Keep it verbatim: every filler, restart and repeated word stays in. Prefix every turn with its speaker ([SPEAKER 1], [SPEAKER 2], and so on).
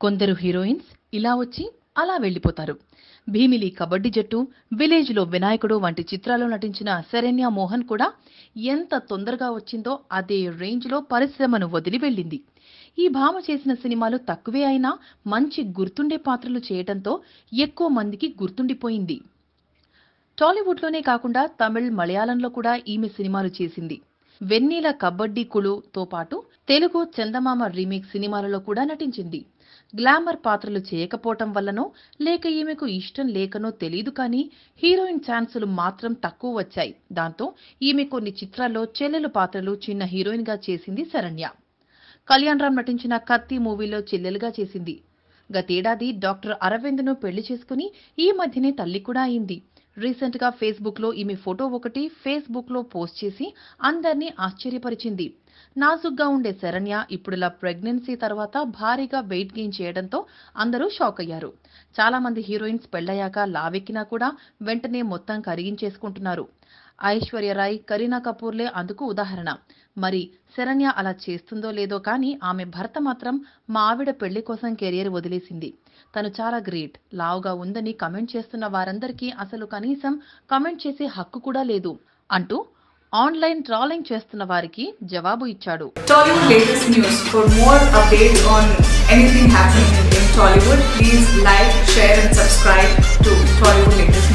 [SPEAKER 1] కొందరు హీరోయిన్స్ ఇలా వచ్చి అలా వెళ్లిపోతారు. భీమిలి కబడ్డీ జట్టు, విలేజ్ లో వినాయకుడు వంటి చిత్రాల్లో నటించిన శరణ్య మోహన్ కూడా ఎంత తొందరగా వచ్చిందో అదే రేంజ్ లో పరిశ్రమను వదిలి వెళ్ళింది. ఈ భామ చేసిన సినిమాలు తక్కువే అయినా మంచి గుర్తుండే పాత్రలు చేయటంతో ఎక్కువ మందికి గుర్తుండిపోయింది. టాలీవుడ్లోనే కాకుండా తమిళ్, మలయాళంలో కూడా ఈమె సినిమాలు చేసింది. వెన్నీల కబడ్డీ కులుతో పాటు తెలుగు చందమామ రీమేక్ సినిమాలలో కూడా నటించింది. గ్లామర్ పాత్రలు చేయకపోవటం వల్లనో లేక ఈమెకు ఇష్టం లేకనో తెలీదు కానీ హీరోయిన్ ఛాన్సులు మాత్రం తక్కువ వచ్చాయి. దాంతో ఈమె కొన్ని చిత్రాల్లో చెల్లెలు పాత్రలు చిన్న హీరోయిన్ గా చేసింది శరణ్య. కళ్యాణ్ రామ్ నటించిన కత్తి మూవీలో చెల్లెలుగా చేసింది. గతేడాది డాక్టర్ అరవింద్ ను పెళ్లి చేసుకుని ఈ మధ్యనే తల్లి కూడా అయింది. రీసెంట్ గా ఫేస్బుక్ లో ఈమె ఫోటో ఒకటి ఫేస్బుక్ లో పోస్ట్ చేసి అందర్నీ ఆశ్చర్యపరిచింది. నాజుగ్గా ఉండే శరణ్య ఇప్పుడిలా ప్రెగ్నెన్సీ తర్వాత భారీగా వెయిట్ గెయిన్ చేయడంతో అందరూ షాక్ అయ్యారు. చాలా మంది హీరోయిన్స్ పెళ్లయ్యాక లావెక్కినా కూడా వెంటనే మొత్తం కరిగించేసుకుంటున్నారు. ఐశ్వర్యరాయ్, కరీనా కపూర్లే అందుకు ఉదాహరణ. మరి శరణ్య అలా చేస్తుందో లేదో కానీ ఆమె భర్త మాత్రం మా ఆవిడ పెళ్లి కోసం కెరియర్ వదిలేసింది, తను చాలా గ్రేట్, లావుగా ఉందని కమెంట్ చేస్తున్న వారందరికీ అసలు కనీసం కమెంట్ చేసే హక్కు కూడా లేదు అంటూ ఆన్లైన్ ట్రాలింగ్ చేస్తున్న వారికి జవాబు ఇచ్చాడు.
[SPEAKER 2] Tollywood latest news. For more updates on anything happening in Tollywood, please like, share and subscribe to Tollywood latest news.